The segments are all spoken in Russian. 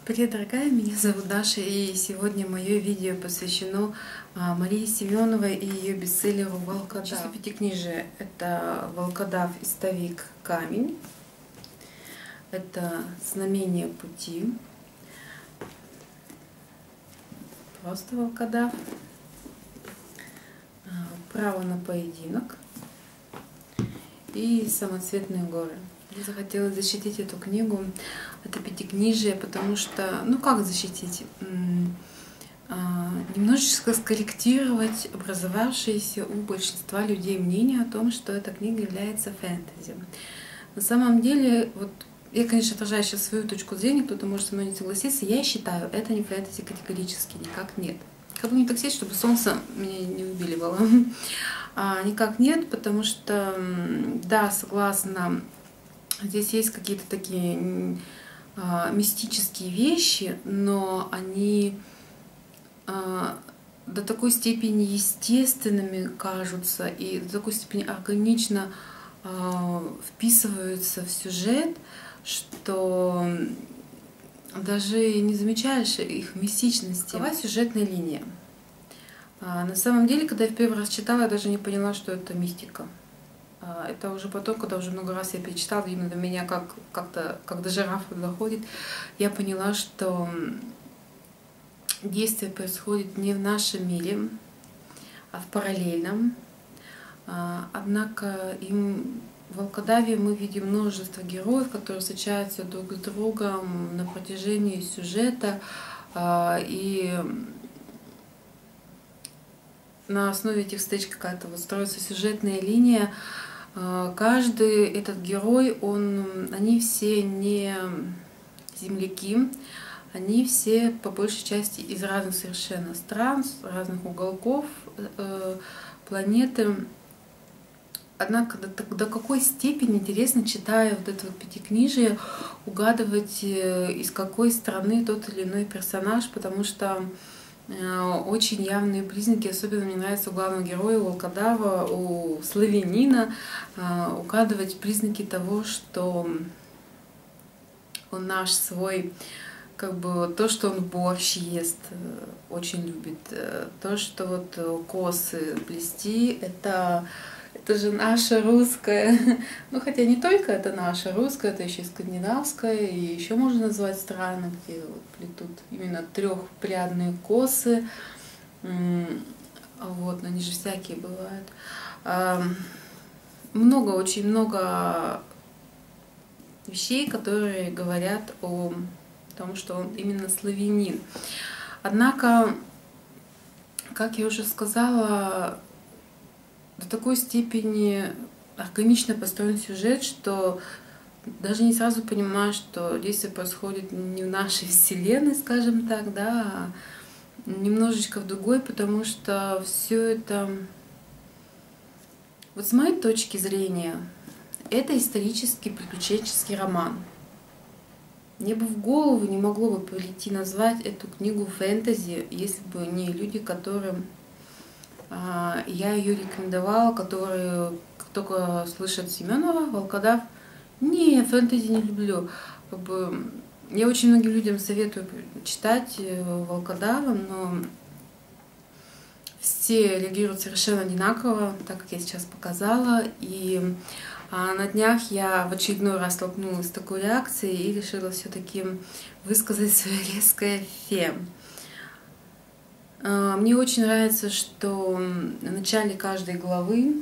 Привет, дорогая, меня зовут Даша, и сегодня мое видео посвящено Марии Семеновой и ее бестселлеру «Волкодав». Число пятикнижия — это «Волкодав, истовик, камень», это «Знамение пути», просто «Волкодав», «Право на поединок» и «Самоцветные горы». Я захотела защитить эту книгу, это пятикнижие, потому что, ну как защитить? Немножечко скорректировать образовавшееся у большинства людей мнение о том, что эта книга является фэнтези. На самом деле, вот я, конечно, отражаю сейчас свою точку зрения, кто-то может со мной не согласиться, я считаю, это не фэнтези категорически, никак нет. Как бы не так сесть, чтобы солнце меня не убеливало. Никак нет, потому что, да, согласна, здесь есть какие-то такие мистические вещи, но они до такой степени естественными кажутся и до такой степени органично вписываются в сюжет, что даже не замечаешь их мистичности. Какова сюжетная линия? На самом деле, когда я в первый раз читала, я даже не поняла, что это мистика. Это уже потом, когда уже много раз я перечитала, именно до меня как-то, когда жирафа доходит, я поняла, что действие происходит не в нашем мире, а в параллельном. Однако в «Волкодаве» мы видим множество героев, которые встречаются друг с другом на протяжении сюжета, и на основе этих встреч какая-то вот строится сюжетная линия. Каждый этот герой, они все не земляки, они все по большей части из разных совершенно стран, с разных уголков планеты. Однако до какой степени интересно, читая вот это вот пятикнижие, угадывать, из какой страны тот или иной персонаж, потому что очень явные признаки, особенно мне нравится у главного героя, у волкодава, у славянина, угадывать признаки того, что он наш свой, как бы то, что он борщ ест, очень любит, то, что вот косы плести, это же наша русская, ну хотя не только это наша русская, это еще и скандинавская, и еще можно назвать страны, где вот плетут именно трехпрядные косы, вот, но они же всякие бывают. Очень много вещей, которые говорят о том, что он именно славянин. Однако, как я уже сказала, до такой степени органично построен сюжет, что даже не сразу понимаешь, что действие происходит не в нашей вселенной, скажем так, да, а немножечко в другой, потому что все это, вот с моей точки зрения, это исторический приключенческий роман. Мне бы в голову не могло бы прийти назвать эту книгу фэнтези, если бы не люди, которым я ее рекомендовала, которые только слышат Семенова, «Волкодав». Не, фэнтези не люблю. Как бы, я очень многим людям советую читать «Волкодава», но все реагируют совершенно одинаково, так как я сейчас показала. И на днях я в очередной раз столкнулась с такой реакцией и решила все-таки высказать свое резкое «фе». Мне очень нравится, что в начале каждой главы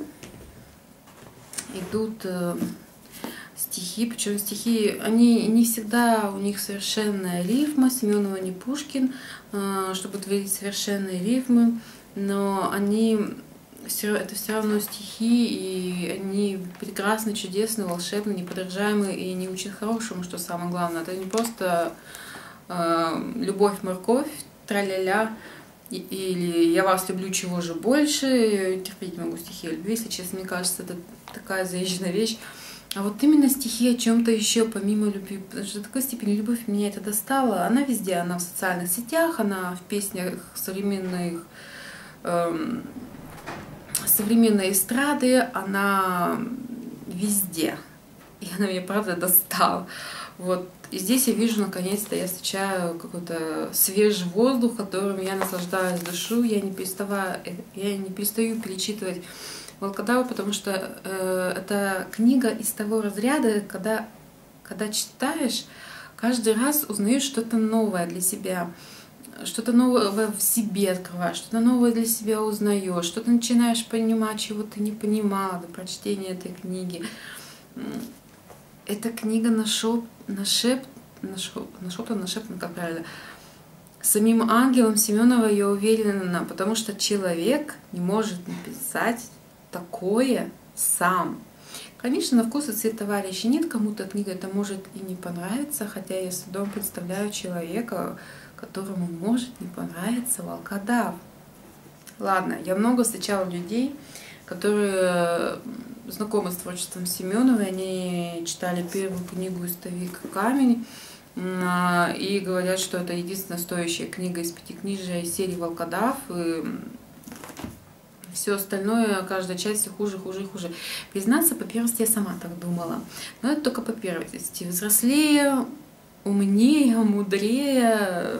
идут стихи, причем стихи, они не всегда, у них совершенная рифма, Семенова не Пушкин, чтобы творить совершенные рифмы, но это все равно стихи, и они прекрасны, чудесны, волшебны, неподражаемые и не очень хорошему, что самое главное. Это не просто любовь, морковь, тра-ля-ля, или «я вас люблю, чего же больше», терпеть не могу стихи о любви, если честно, мне кажется, это такая заезженная вещь. А вот именно стихи о чем-то еще помимо любви, потому что до такой степени любовь меня это достала. Она везде, она в социальных сетях, она в песнях современной эстрады, она везде. И она меня, правда, достала. Вот. И здесь я вижу, наконец-то, я встречаю какой-то свежий воздух, которым я наслаждаюсь душу, я не перестаю перечитывать Волкодава, потому что это книга из того разряда, когда читаешь, каждый раз узнаешь что-то новое для себя, что-то новое в себе открываешь, что-то новое для себя узнаешь, что-то начинаешь понимать, чего ты не понимала до прочтения этой книги. Эта книга нашептана, как правильно, самим ангелом Семенова, я уверена, потому что человек не может написать такое сам. Конечно, на вкус и цвет товарища нет, кому-то книга это может и не понравиться, хотя я с трудом представляю человека, которому может не понравиться Волкодав. Ладно, я много встречала людей, которые знакомы с творчеством Семеновой, они читали первую книгу «Истовик Камень» и говорят, что это единственная стоящая книга из пятикнижия из серии «Волкодав». И все остальное, каждая часть все хуже, хуже и хуже. Признаться, по первости я сама так думала. Но это только по первости. Взрослее, умнее, мудрее,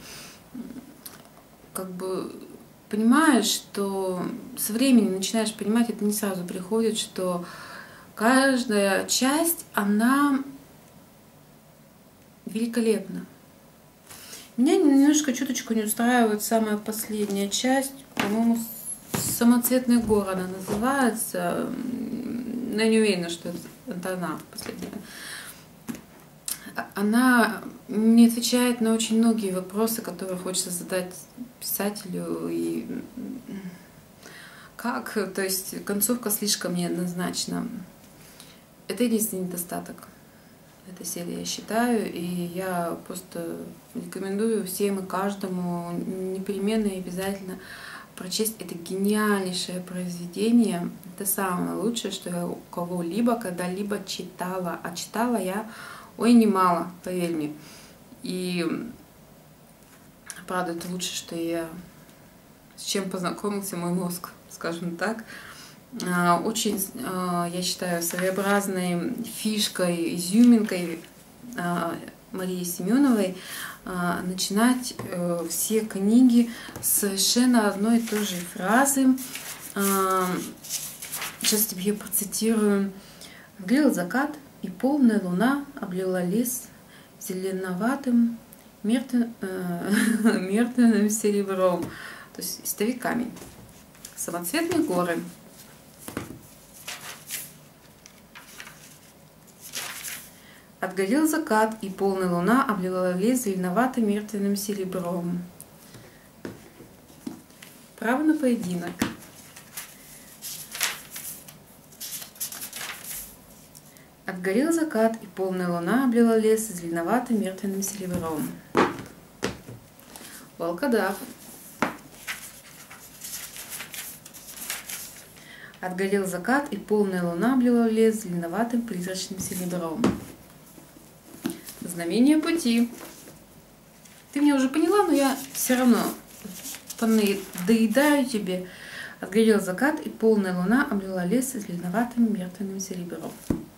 как бы понимаешь, что со временем начинаешь понимать, это не сразу приходит, что каждая часть, она великолепна. Меня немножко чуточку не устраивает самая последняя часть, по-моему, «Самоцветный город» она называется. Но я не уверена, что это она последняя. Она не отвечает на очень многие вопросы, которые хочется задать писателю. И как? То есть концовка слишком неоднозначна. Это единственный недостаток этой серии, я считаю. И я просто рекомендую всем и каждому непременно и обязательно прочесть это гениальнейшее произведение. Это самое лучшее, что я у кого-либо когда-либо читала. А читала я, ой, немало, поверь мне. И правда, это лучше, что с чем познакомился мой мозг, скажем так. Очень, я считаю, своеобразной фишкой, изюминкой Марии Семеновой начинать все книги с совершенно одной и той же фразы. Сейчас тебе ее процитирую. «Грел закат, и полная луна облила лес зеленоватым мертвенным серебром». То есть «Истовик Камень». Самоцветные горы. Отгорел закат, и полная луна облила лес зеленоватым мертвенным серебром. Право на поединок. Отгорел закат, и полная луна облила лес зеленоватым мертвенным серебром. Волкодав. Отгорел закат, и полная луна облила лес зеленоватым призрачным серебром. Знамение пути. Ты меня уже поняла, но я все равно доедаю тебе. Отгорел закат, и полная луна облила лес зеленоватым мертвенным серебром.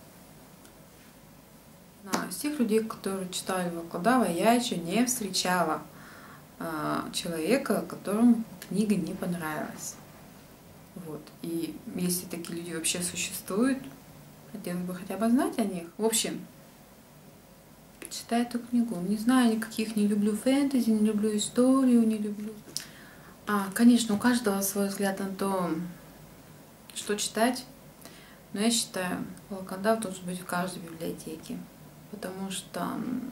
Из тех людей, которые читали Волкодава, я еще не встречала человека, которому книга не понравилась. Вот. И если такие люди вообще существуют, хотелось бы хотя бы знать о них. В общем, читаю эту книгу. Не знаю никаких, не люблю фэнтези, не люблю историю, не люблю. Конечно, у каждого свой взгляд на то, что читать. Но я считаю, Волкодав должен быть в каждой библиотеке. Потому что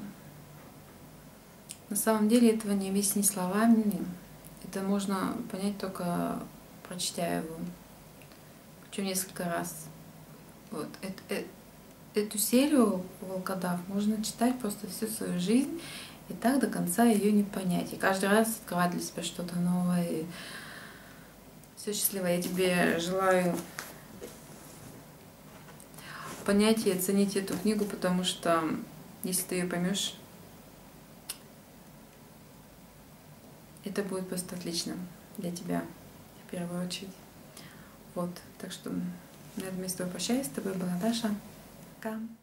на самом деле этого не объяснить словами. Это можно понять только прочтя его. Причем несколько раз. Вот. Эту серию Волкодав можно читать просто всю свою жизнь и так до конца ее не понять. И каждый раз открывать для себя что-то новое. И все счастливо. Я тебе желаю понять и оценить эту книгу, потому что если ты ее поймешь, это будет просто отлично для тебя в первую очередь. Вот, так что на этом я с тобой прощаюсь. С тобой была Даша. Пока.